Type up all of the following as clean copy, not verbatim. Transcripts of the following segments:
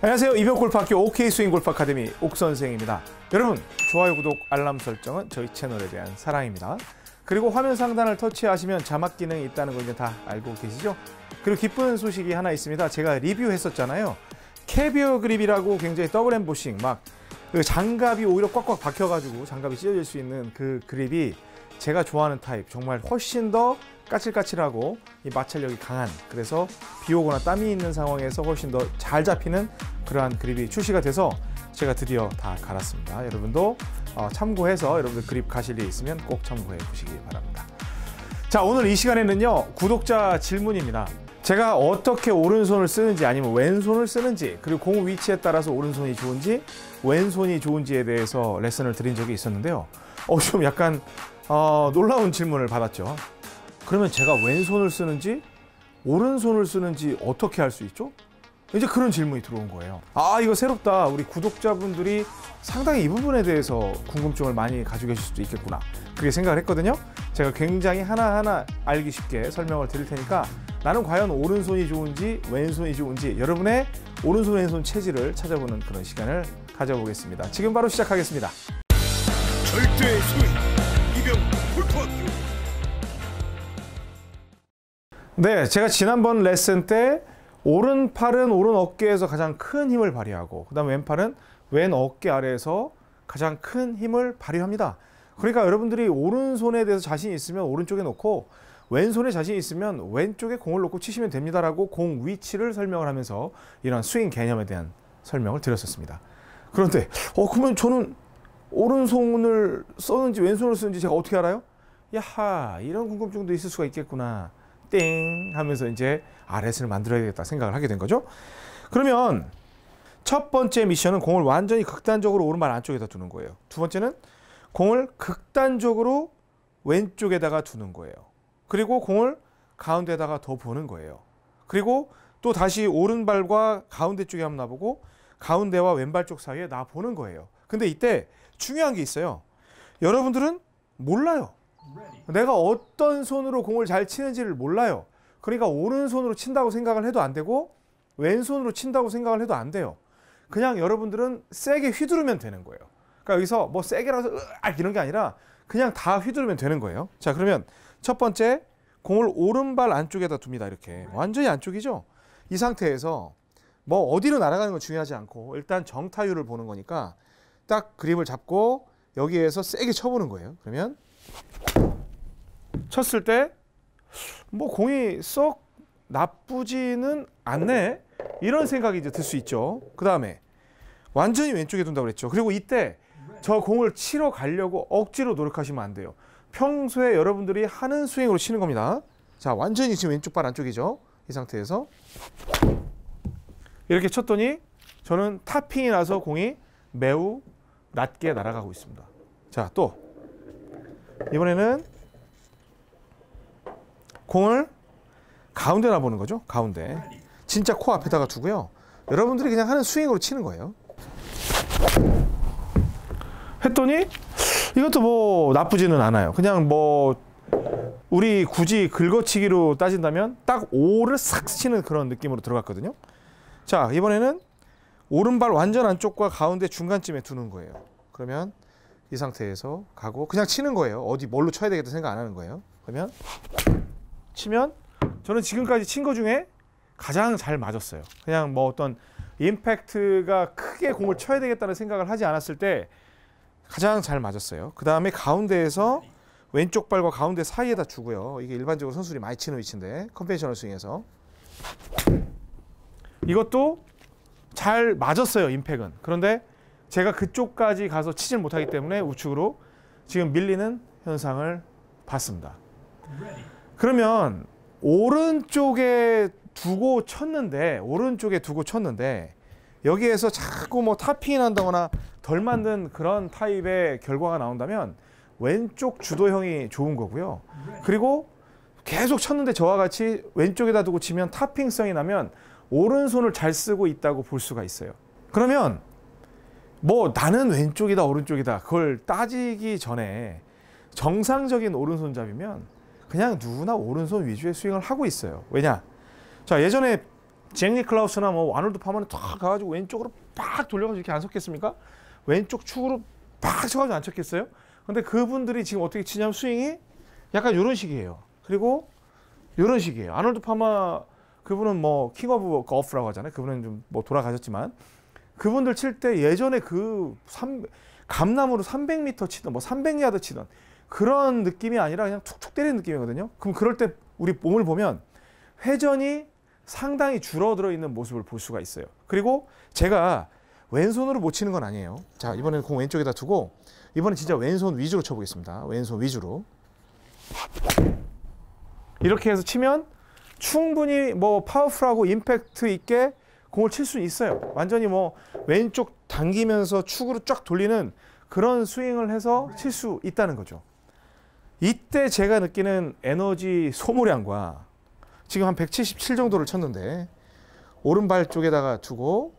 안녕하세요. 이병골프학교 OK스윙골프 아카데미 옥선생입니다. 여러분, 좋아요, 구독, 알람 설정은 저희 채널에 대한 사랑입니다. 그리고 화면 상단을 터치하시면 자막 기능이 있다는 거 이제 다 알고 계시죠? 그리고 기쁜 소식이 하나 있습니다. 제가 리뷰했었잖아요. 캐비어 그립이라고 굉장히 더블 엠보싱 그 장갑이 오히려 꽉꽉 박혀가지고 장갑이 찢어질 수 있는 그 그립이 제가 좋아하는 타입, 정말 훨씬 더 까칠까칠하고 이 마찰력이 강한, 그래서 비 오거나 땀이 있는 상황에서 훨씬 더 잘 잡히는 그러한 그립이 출시가 돼서 제가 드디어 다 갈았습니다. 여러분도 참고해서 여러분들 그립 가실 일 있으면 꼭 참고해 보시기 바랍니다. 자, 오늘 이 시간에는요, 구독자 질문입니다. 제가 어떻게 오른손을 쓰는지 아니면 왼손을 쓰는지, 그리고 공 위치에 따라서 오른손이 좋은지 왼손이 좋은지에 대해서 레슨을 드린 적이 있었는데요. 좀 약간 놀라운 질문을 받았죠. 그러면 제가 왼손을 쓰는지 오른손을 쓰는지 어떻게 알 수 있죠? 이제 그런 질문이 들어온 거예요. 이거 새롭다. 우리 구독자분들이 상당히 이 부분에 대해서 궁금증을 많이 가지고 계실 수도 있겠구나, 그렇게 생각을 했거든요. 제가 굉장히 하나하나 알기 쉽게 설명을 드릴 테니까 나는 과연 오른손이 좋은지 왼손이 좋은지 여러분의 오른손 왼손 체질을 찾아보는 그런 시간을 가져보겠습니다. 지금 바로 시작하겠습니다. 절대 스윙 이병골프학교. 네, 제가 지난번 레슨 때 오른팔은 오른 어깨에서 가장 큰 힘을 발휘하고, 그 다음에 왼팔은 왼 어깨 아래에서 가장 큰 힘을 발휘합니다. 그러니까 여러분들이 오른손에 대해서 자신 있으면 오른쪽에 놓고 왼손에 자신 있으면 왼쪽에 공을 놓고 치시면 됩니다라고 공 위치를 설명을 하면서 이런 스윙 개념에 대한 설명을 드렸었습니다. 그런데 그러면 저는 오른손을 썼는지 왼손을 쓰는지 제가 어떻게 알아요? 야하, 이런 궁금증도 있을 수가 있겠구나. 띵 하면서 이제 레슨을 만들어야겠다 생각을 하게 된 거죠. 그러면 첫 번째 미션은 공을 완전히 극단적으로 오른발 안쪽에다 두는 거예요. 두 번째는 공을 극단적으로 왼쪽에다가 두는 거예요. 그리고 공을 가운데다가 더 보는 거예요. 그리고 또 다시 오른발과 가운데 쪽에 한번 놔보고 가운데와 왼발 쪽 사이에 놔보는 거예요. 근데 이때 중요한 게 있어요. 여러분들은 몰라요. 내가 어떤 손으로 공을 잘 치는지를 몰라요. 그러니까 오른손으로 친다고 생각을 해도 안 되고 왼손으로 친다고 생각을 해도 안 돼요. 그냥 여러분들은 세게 휘두르면 되는 거예요. 그러니까 여기서 뭐 세게라서 이런 게 아니라 그냥 다 휘두르면 되는 거예요. 자, 그러면 첫 번째, 공을 오른발 안쪽에다 둡니다. 이렇게 완전히 안쪽이죠. 이 상태에서 뭐 어디로 날아가는 건 중요하지 않고 일단 정타율을 보는 거니까 딱 그립을 잡고 여기에서 세게 쳐보는 거예요. 그러면 쳤을 때 뭐 공이 썩 나쁘지는 않네, 이런 생각이 이제 들 수 있죠. 그 다음에 완전히 왼쪽에 둔다고 그랬죠. 그리고 이때 저 공을 치러 가려고 억지로 노력하시면 안 돼요. 평소에 여러분들이 하는 스윙으로 치는 겁니다. 자, 완전히 지금 왼쪽 발 안쪽이죠. 이 상태에서 이렇게 쳤더니 저는 탑핑이 나서 공이 매우 낮게 날아가고 있습니다. 자, 또 이번에는 공을 가운데 놔보는 거죠. 가운데. 진짜 코 앞에다가 두고요. 여러분들이 그냥 하는 스윙으로 치는 거예요. 했더니 이것도 뭐 나쁘지는 않아요. 그냥 뭐 우리 굳이 긁어치기로 따진다면 딱 오를 싹 치는 그런 느낌으로 들어갔거든요. 자, 이번에는 오른발 완전 안쪽과 가운데 중간쯤에 두는 거예요. 그러면 이 상태에서 가고 그냥 치는 거예요. 어디 뭘로 쳐야 되겠다 생각 안 하는 거예요. 그러면 치면 저는 지금까지 친 거 중에 가장 잘 맞았어요. 그냥 뭐 어떤 임팩트가 크게 공을 쳐야 되겠다는 생각을 하지 않았을 때 가장 잘 맞았어요. 그 다음에 가운데에서 왼쪽 발과 가운데 사이에다 주고요. 이게 일반적으로 선수들이 많이 치는 위치인데 컨벤셔널 스윙에서 이것도 잘 맞았어요, 임팩은. 그런데 제가 그쪽까지 가서 치질 못하기 때문에 우측으로 지금 밀리는 현상을 봤습니다. 그러면 오른쪽에 두고 쳤는데 여기에서 자꾸 뭐 탑핑이 난다거나 덜 맞는 그런 타입의 결과가 나온다면 왼쪽 주도형이 좋은 거고요. 그리고 계속 쳤는데 저와 같이 왼쪽에다 두고 치면 탑핑성이 나면 오른손을 잘 쓰고 있다고 볼 수가 있어요. 그러면 뭐 나는 왼쪽이다 오른쪽이다 그걸 따지기 전에 정상적인 오른손잡이면 그냥 누구나 오른손 위주의 스윙을 하고 있어요. 왜냐? 자, 예전에 잭 니클라우스나 뭐 아놀드 파머는 탁 가가지고 왼쪽으로 팍 돌려가지고 이렇게 안 섰겠습니까? 왼쪽 축으로 팍 쳐가지고 안 쳤겠어요? 근데 그분들이 지금 어떻게 치냐면 스윙이 약간 이런 식이에요. 그리고 이런 식이에요. 아놀드 파머 그분은 뭐 킹 오브 거프라고 하잖아요. 그분은 좀 뭐 돌아가셨지만 그분들 칠 때 예전에 감나무로 300m 치던 뭐 300야드 치던 그런 느낌이 아니라 그냥 툭툭 때리는 느낌이거든요. 그럼 그럴 때 우리 몸을 보면 회전이 상당히 줄어들어 있는 모습을 볼 수가 있어요. 그리고 제가 왼손으로 못 치는 건 아니에요. 자, 이번에는 공 왼쪽에다 두고 이번엔 진짜 왼손 위주로 쳐보겠습니다. 왼손 위주로. 이렇게 해서 치면 충분히 뭐 파워풀하고 임팩트 있게 공을 칠 수 있어요. 완전히 뭐 왼쪽 당기면서 축으로 쫙 돌리는 그런 스윙을 해서 칠 수 있다는 거죠. 이때 제가 느끼는 에너지 소모량과 지금 한 177 정도를 쳤는데 오른발 쪽에다가 두고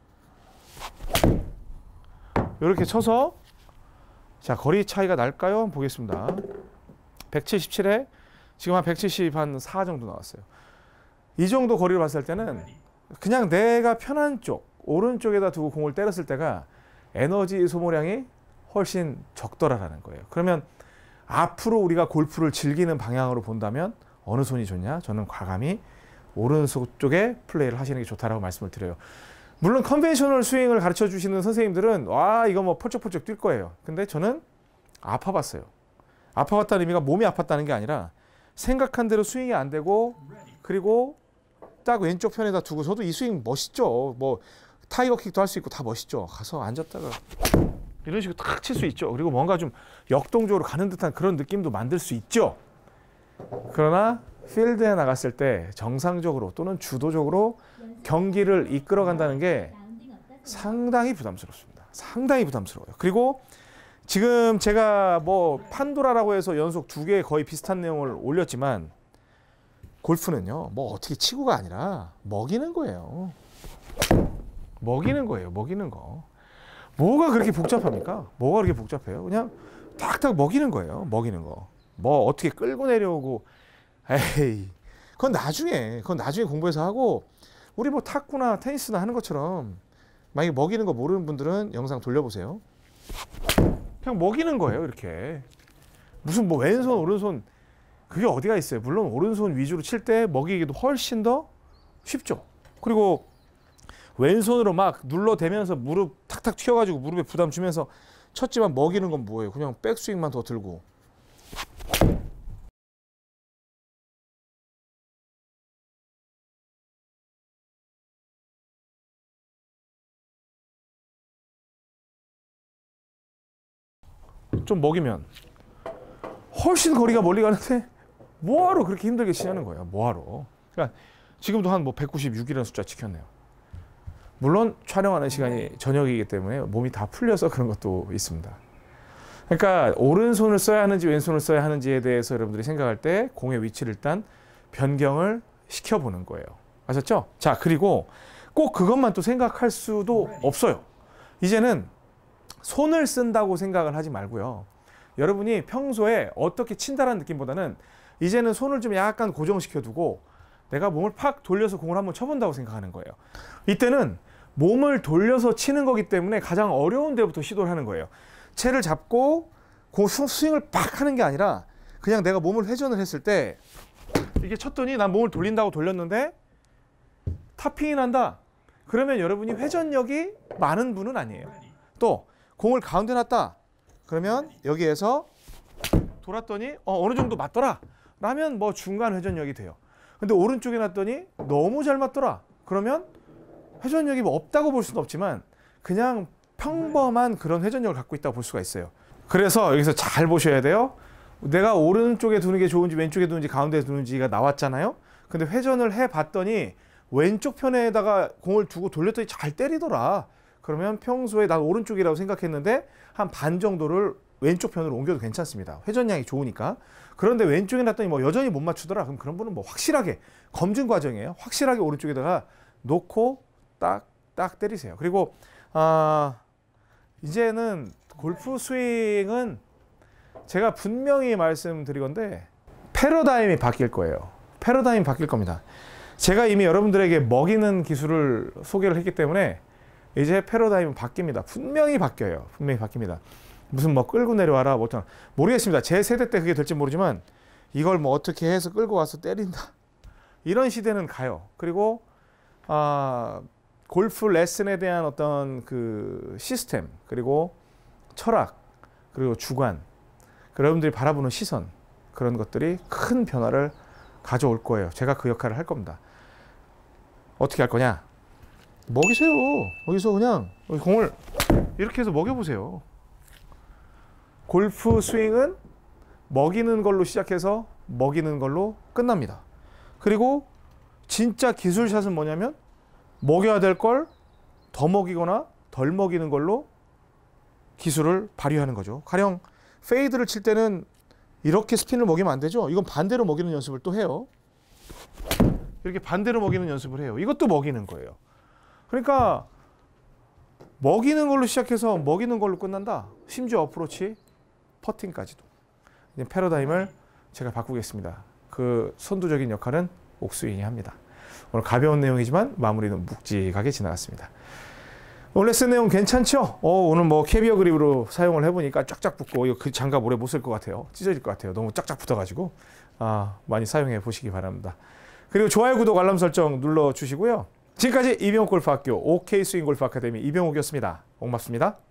이렇게 쳐서 자 거리 차이가 날까요? 한번 보겠습니다. 177에 지금 한 174 정도 나왔어요. 이 정도 거리를 봤을 때는 그냥 내가 편한 쪽 오른쪽에다 두고 공을 때렸을 때가 에너지 소모량이 훨씬 적더라라는 거예요. 그러면 앞으로 우리가 골프를 즐기는 방향으로 본다면 어느 손이 좋냐? 저는 과감히 오른손 쪽에 플레이를 하시는 게 좋다라고 말씀을 드려요. 물론 컨벤셔널 스윙을 가르쳐 주시는 선생님들은 와 이거 뭐 펄쩍펄쩍 뛸 거예요. 근데 저는 아파봤어요. 아파봤다는 의미가 몸이 아팠다는 게 아니라 생각한 대로 스윙이 안 되고 그리고 딱 왼쪽 편에다 두고 저도 이 스윙 멋있죠. 뭐 타이거 킥도 할 수 있고 다 멋있죠. 가서 앉았다가 이런 식으로 탁 칠 수 있죠. 그리고 뭔가 좀 역동적으로 가는 듯한 그런 느낌도 만들 수 있죠. 그러나 필드에 나갔을 때 정상적으로 또는 주도적으로 경기를 이끌어간다는 게 상당히 부담스럽습니다. 상당히 부담스러워요. 그리고 지금 제가 뭐 판도라라고 해서 연속 2개 거의 비슷한 내용을 올렸지만 골프는요, 뭐 어떻게 치고가 아니라 먹이는 거예요. 먹이는 거예요. 먹이는 거. 뭐가 그렇게 복잡합니까? 뭐가 그렇게 복잡해요? 그냥 탁탁 먹이는 거예요. 먹이는 거. 뭐 어떻게 끌고 내려오고 에이 그건 나중에 공부해서 하고 우리 뭐 탁구나 테니스나 하는 것처럼 만약에 먹이는 거 모르는 분들은 영상 돌려보세요. 그냥 먹이는 거예요. 이렇게 무슨 뭐 왼손 오른손 그게 어디가 있어요. 물론 오른손 위주로 칠 때 먹이기도 훨씬 더 쉽죠. 그리고 왼손으로 막 눌러대면서 무릎 탁탁 튀어가지고 무릎에 부담 주면서 쳤지만 먹이는 건 뭐예요. 그냥 백스윙만 더 들고 좀 먹이면 훨씬 거리가 멀리 가는데 뭐하러 그렇게 힘들게 치냐는 거예요. 뭐하러. 그러니까 지금도 한 뭐 196이라는 숫자 지켰네요. 물론 촬영하는 시간이 저녁이기 때문에 몸이 다 풀려서 그런 것도 있습니다. 그러니까 오른손을 써야 하는지 왼손을 써야 하는지에 대해서 여러분들이 생각할 때 공의 위치를 일단 변경을 시켜보는 거예요. 아셨죠? 자, 그리고 꼭 그것만 또 생각할 수도 없어요. 이제는 손을 쓴다고 생각을 하지 말고요. 여러분이 평소에 어떻게 친다라는 느낌보다는 이제는 손을 좀 약간 고정시켜두고 내가 몸을 팍 돌려서 공을 한번 쳐본다고 생각하는 거예요. 이때는 몸을 돌려서 치는 거기 때문에 가장 어려운 데부터 시도를 하는 거예요. 채를 잡고 스윙을 팍 하는 게 아니라 그냥 내가 몸을 회전을 했을 때 이게 쳤더니 난 몸을 돌린다고 돌렸는데 탑핑이 난다. 그러면 여러분이 회전력이 많은 분은 아니에요. 또 공을 가운데 놨다. 그러면 여기에서 돌았더니 어느 정도 맞더라. 라면 뭐 중간 회전력이 돼요. 근데 오른쪽에 놨더니 너무 잘 맞더라. 그러면 회전력이 뭐 없다고 볼 수는 없지만 그냥 평범한 그런 회전력을 갖고 있다고 볼 수가 있어요. 그래서 여기서 잘 보셔야 돼요. 내가 오른쪽에 두는 게 좋은지 왼쪽에 두는지 가운데에 두는지가 나왔잖아요. 근데 회전을 해봤더니 왼쪽 편에다가 공을 두고 돌렸더니 잘 때리더라. 그러면 평소에 난 오른쪽이라고 생각했는데 한 반 정도를 왼쪽 편으로 옮겨도 괜찮습니다. 회전량이 좋으니까. 그런데 왼쪽에 놨더니 뭐 여전히 못 맞추더라. 그럼 그런 분은 뭐 확실하게 검증 과정이에요. 확실하게 오른쪽에다가 놓고 딱 때리세요. 그리고 이제는 골프 스윙은 제가 분명히 말씀드리건데 패러다임이 바뀔 거예요. 패러다임이 바뀔 겁니다. 제가 이미 여러분들에게 먹이는 기술을 소개를 했기 때문에 이제 패러다임은 바뀝니다. 분명히 바뀌어요. 분명히 바뀝니다. 무슨 뭐 끌고 내려와라 뭐 어떤 모르겠습니다. 제 세대 때 그게 될지 모르지만 이걸 뭐 어떻게 해서 끌고 와서 때린다 이런 시대는 가요. 그리고 골프 레슨에 대한 어떤 그 시스템 그리고 철학 그리고 주관 여러분들이 바라보는 시선 그런 것들이 큰 변화를 가져올 거예요. 제가 그 역할을 할 겁니다. 어떻게 할 거냐? 먹이세요. 여기서 그냥 공을 이렇게 해서 먹여보세요. 골프 스윙은 먹이는 걸로 시작해서 먹이는 걸로 끝납니다. 그리고 진짜 기술샷은 뭐냐면 먹여야 될 걸 더 먹이거나 덜 먹이는 걸로 기술을 발휘하는 거죠. 가령 페이드를 칠 때는 이렇게 스핀을 먹이면 안 되죠. 이건 반대로 먹이는 연습을 또 해요. 이렇게 반대로 먹이는 연습을 해요. 이것도 먹이는 거예요. 그러니까 먹이는 걸로 시작해서 먹이는 걸로 끝난다. 심지어 어프로치, 퍼팅까지도. 이제 패러다임을 제가 바꾸겠습니다. 그 선두적인 역할은 옥스윙이 합니다. 오늘 가벼운 내용이지만 마무리는 묵직하게 지나갔습니다. 오늘 레슨 내용 괜찮죠? 오늘 뭐 캐비어 그립으로 사용을 해보니까 쫙쫙 붙고 이거 그 장갑 오래 못 쓸 것 같아요. 찢어질 것 같아요. 너무 쫙쫙 붙어가지고 많이 사용해 보시기 바랍니다. 그리고 좋아요, 구독, 알람 설정 눌러주시고요. 지금까지 이병옥 골프학교 OK 스윙 골프 아카데미 이병옥이었습니다. 고맙습니다.